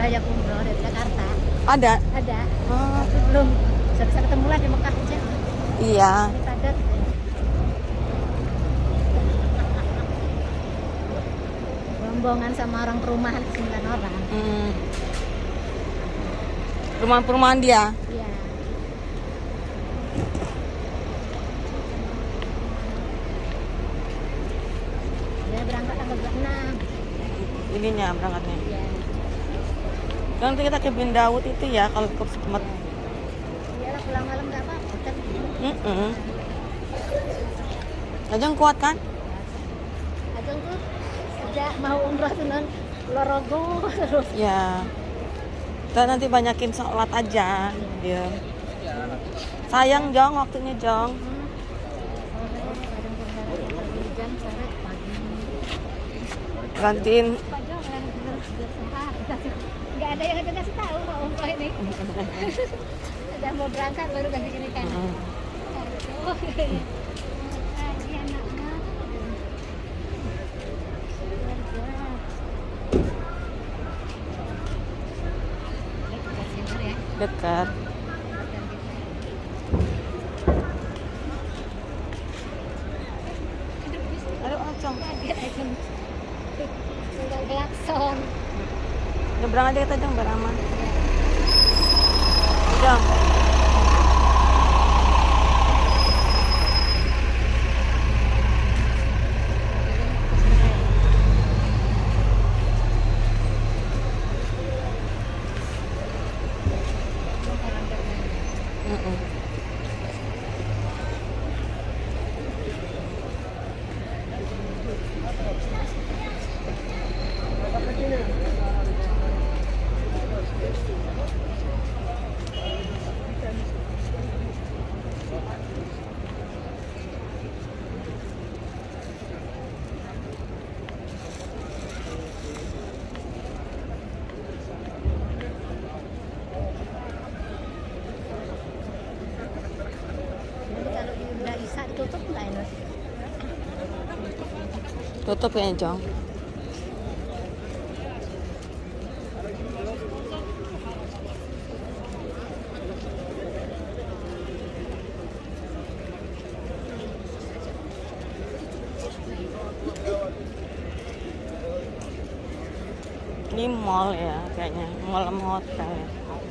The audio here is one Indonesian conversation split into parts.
diajak umroh dari Jakarta. Ada? Ada. Oh. Tapi belum bisa ketemu lah di Mekah aja. Iya. Ini padat. Rombongan sama orang perumahan 9 orang. Perumahan-perumahan dia. Iya. Dia berangkat tanggal 26. Ininya berangkatnya. Iya. Nanti kita ke Bin Daud itu ya kalau ke Selamat. Iyalah pulang malam nggak apa-apa kan. Ajeng kuat kan? Ajeng tuh sejak mau umroh tuh non olahraga terus. Ya. Kita nanti banyakin sholat aja. Ya. Sayang Jong waktunya Jong. Jam sore pagi. Gantiin. Pak Jong yang nggak ada yang kasih tahu mau umroh ini. Udah mau berangkat baru ganti gini kan. Oh, iya. Lagi anaknya. Dekat. Aduh, Acong. Tinggal klakson. Nyebrang aja kita Jong, biar aman. Jong. Jadi kalau di udah Isa ditutup nggak ini? Tutup ya Jong. Ini mall ya kayaknya, mall sama hotel ya.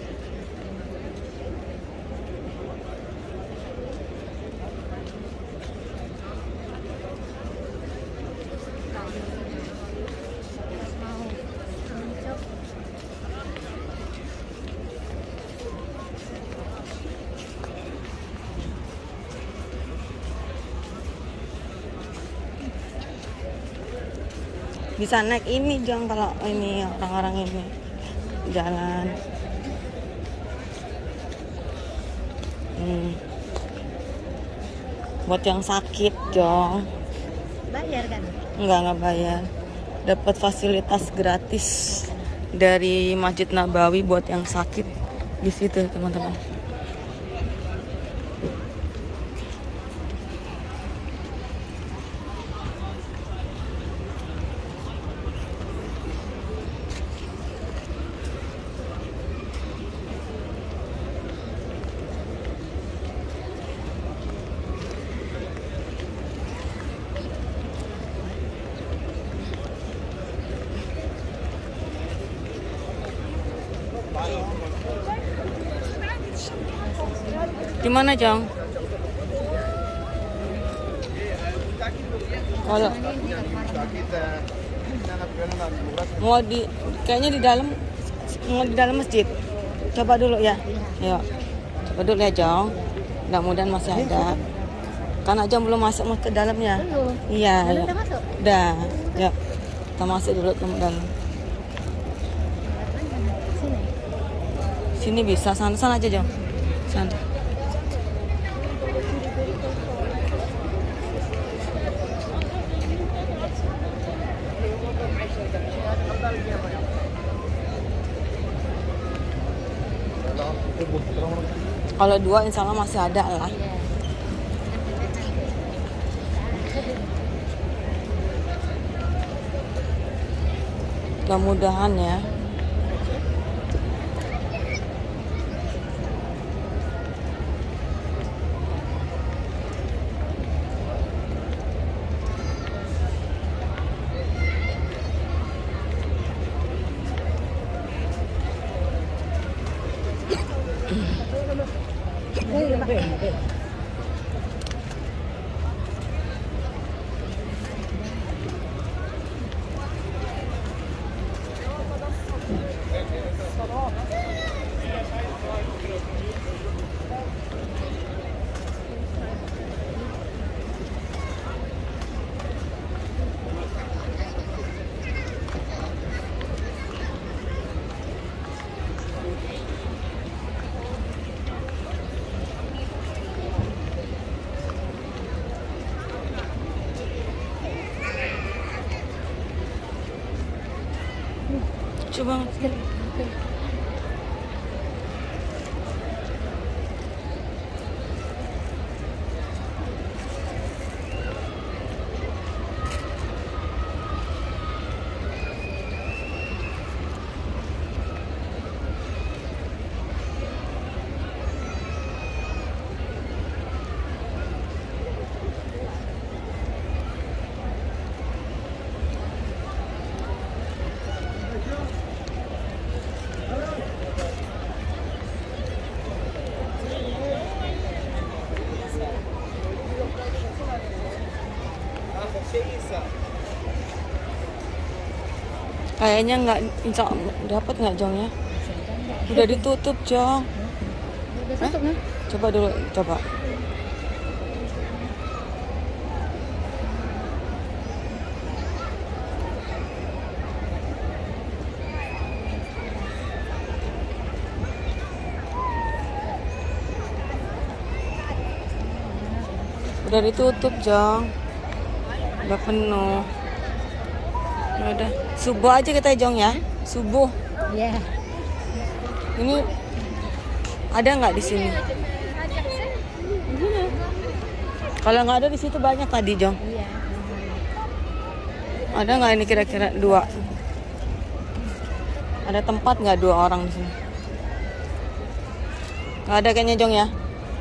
Mau muncul. Bisa naik ini Jong kalau ini orang-orang ini jalan. Buat yang sakit Jong. Bayar kan? Nggak bayar. Dapat fasilitas gratis dari Masjid Nabawi buat yang sakit di situ teman-teman. Di mana Jong? Kalau mau kayaknya di dalam masjid. Coba dulu ya. Yuk. Coba dulu ya Jong. Mudah-mudahan masih ada. Karena Jong belum masuk ke dalamnya. Belum. Iya. Belum udah masuk? Udah. Yuk. Kita masuk dulu ke dalam. Sini bisa, sana aja Jong. Sana. Kalau 2 insya Allah masih ada lah. Mudah-mudahan ya. Coba. Kayaknya nggak, insya Allah dapat nggak Jong ya? Udah ditutup Jong. Udah tutup nih. Coba dulu, coba. Udah ditutup Jong. Udah penuh. Ya udah, subuh aja kita Jong ya. Subuh. Iya. Ini ada nggak di sini? Kalau nggak ada di situ banyak tadi Jong. Iya. Ada nggak ini kira-kira 2? Ada tempat nggak 2 orang di sini? Nggak ada kayaknya Jong ya.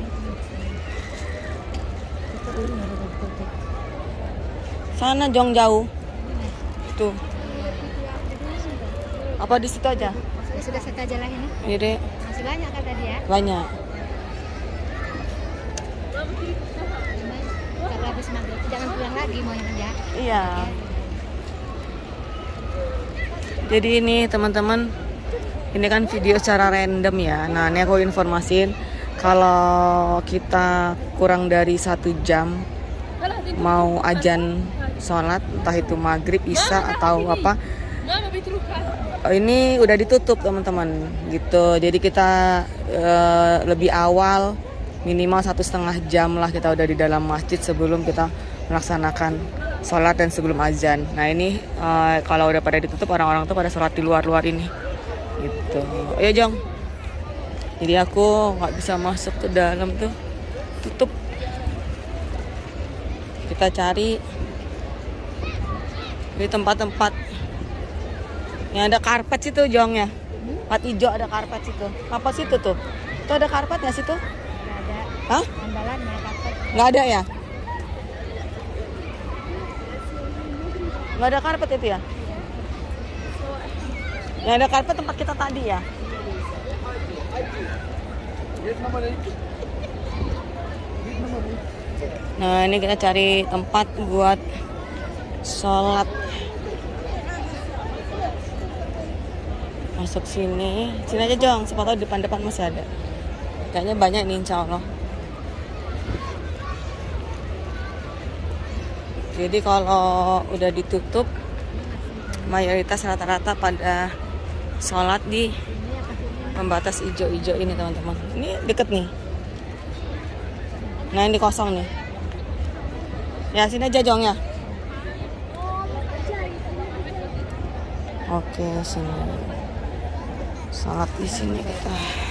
Sana Jong jauh. Tuh. Apa di situ aja? Sudah set aja lah ini. Jadi Masih banyak kan tadi ya? banyak. Kalau habis maghrib jangan pulang lagi mau yang ya. Iya. Jadi ini teman-teman, ini kan video secara random ya. Nah ini aku informasin kalau kita kurang dari 1 jam mau azan sholat, entah itu maghrib, isya atau apa, ini udah ditutup teman-teman gitu. Jadi kita lebih awal, minimal 1,5 jam lah kita udah di dalam masjid sebelum kita melaksanakan sholat dan sebelum azan. Nah ini kalau udah pada ditutup, orang-orang tuh pada sholat di luar-luar ini gitu. Ayo Jong. Jadi aku nggak bisa masuk ke dalam tuh, tutup. Kita cari di tempat-tempat yang ada karpet situ Jong ya. Tempat hijau ada karpet situ. Apa situ tuh? Tuh ada karpet ya situ? Nggak ada. Hah? Andalannya karpet. Nggak ada ya? Nggak ada karpet itu ya? Yang ada karpet tempat kita tadi ya? Nah ini kita cari tempat buat sholat. Masuk sini. Sini aja Jong, siapa tahu depan-depan masih ada. Kayaknya banyak nih insya Allah. Jadi kalau udah ditutup, mayoritas rata-rata pada sholat di pembatas hijau-hijau ini teman-teman. Ini deket nih. Nah ini kosong nih. Ya sini aja Jong ya. Oke sini. Sholat di sini kita.